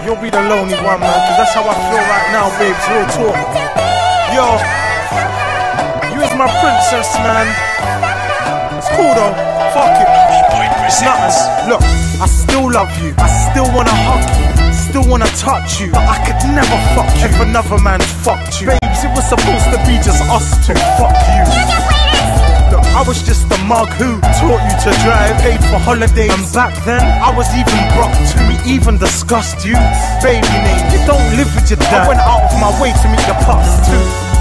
You'll be the lonely one, man, cause that's how I feel right now, babes, real talk. Yo, you is my princess, man. It's cool though, fuck it. It's nothing. Look, I still love you, I still wanna hug you, still wanna touch you, but I could never fuck you if another man fucked you. Babes, it was supposed to be just us two, fuck you. Look, I was just a mug who taught you to drive, paid for holidays, and back then I was even broke too. We even discussed you, baby name, you don't live with your dad. I went out of my way to meet the pups too.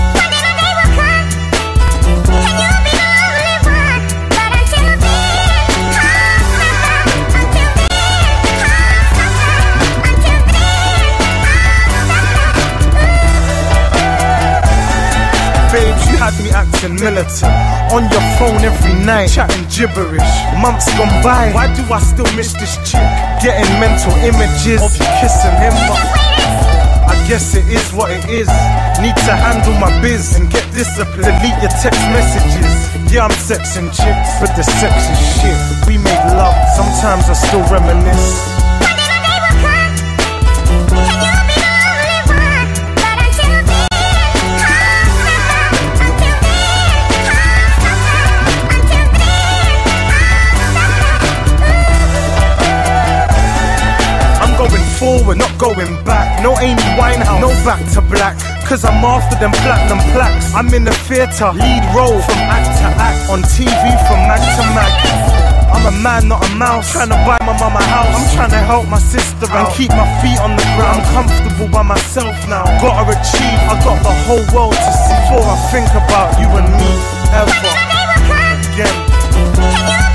Babes, you had me acting militant, on your phone every night, chatting gibberish. Months gone by, why do I still miss this chick? Getting mental images of you kissing him, but I guess it is what it is. Need to handle my biz and get discipline. Delete your text messages. Yeah, I'm sexing chicks, but the sex is shit. We made love, sometimes I still reminisce. Forward, not going back. No Amy Winehouse, no Back to Black. Cause I'm after them platinum plaques. I'm in the theatre, lead role from act to act. On TV from mag to mag. I'm a man, not a mouse. Trying to buy my mama house. I'm trying to help my sister and keep my feet on the ground. I'm comfortable by myself now. Gotta achieve, I got the whole world to see before I think about you and me ever again.